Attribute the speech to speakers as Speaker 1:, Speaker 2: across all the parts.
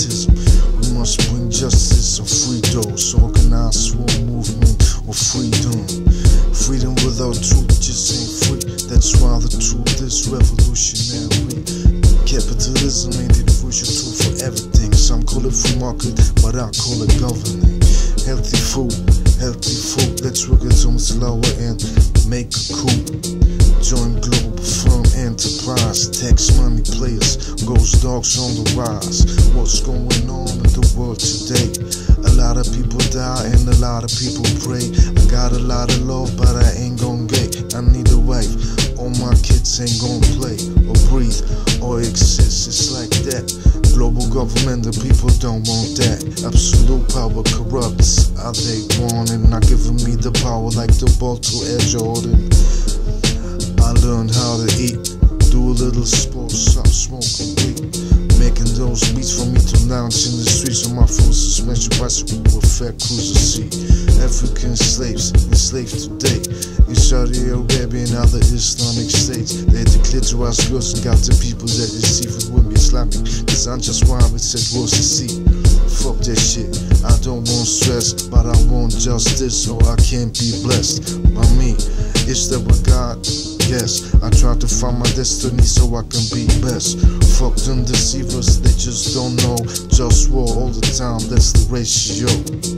Speaker 1: favoritism. We must bring justice and free those. Organize war movement of freedom. Freedom without truth just ain't free. That's why the truth is revolutionary. Capitalism ain't the crucial tool for everything. Some call it free market, but I call it governing. Healthy food, let's work it on the lower end, make a coup. Join global firm enterprise, tax money players, ghost dogs on the rise. What's going on in the world today? A lot of people die and a lot of people pray. I got a lot of love, but I ain't gon' get. I need a wife, all my kids ain't gon' play or breathe or exist. It's like that. Global government, the people don't want that. Absolute power corrupts. Are they wanting? Not giving me the power like the ball to Air Jordan. I learned how to eat, do a little sports, stop smoking weed. Making those beats for me to lounge in the streets on my full suspension bicycle with fat cruiser seat. African slaves enslaved today in Saudi Arabia and other Islamic states. They declared to us girls and got the people that deceive it with me Islamic. Cause I'm just why it said was to see. Fuck that shit, I don't want stress, but I want justice or I can't be blessed by me. Is that what God? Yes, I try to find my destiny so I can be best. Fuck them deceivers, they just don't know. Just war all the time, that's the ratio.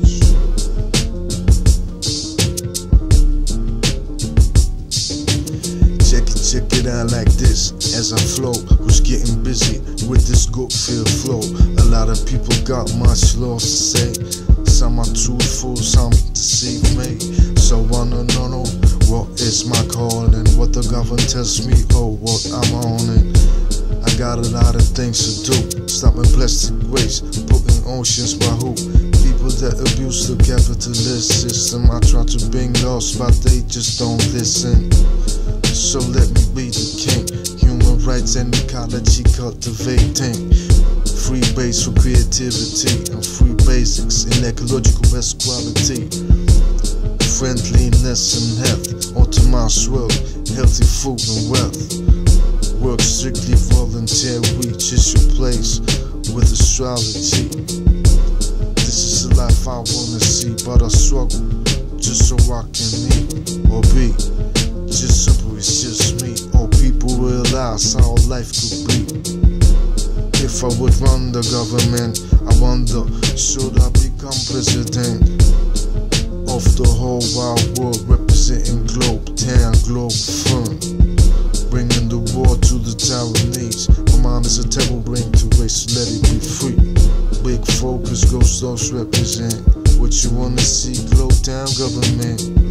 Speaker 1: Check it out like this, as I flow, was getting busy with this good feel flow. A lot of people got much love to say. Some are truthful, some deceive me. So I don't know what is my calling, what the government tells me, oh what I'm on it. I got a lot of things to do, stopping plastic waste, putting oceans by who? People that abuse the capitalist system. I try to bring laws, but they just don't listen. So let me be the king. Human rights and ecology cultivating. Free base for creativity and free basics in ecological best quality. Friendliness and health, optimized world, healthy food and wealth. Work strictly voluntary, just your place with astrology. This is the life I wanna see, but I struggle just so I can eat or be. Just simple, it's just me. All people realize how life could be. If I would run the government, I wonder, should I become president of the whole wide world, representing Globe Town, Globe Firm, bringing the war to the Taiwanese. My mind is a terrible brain to waste, let it be free. Big focus, ghost dogs represent what you wanna see. Globe Town government.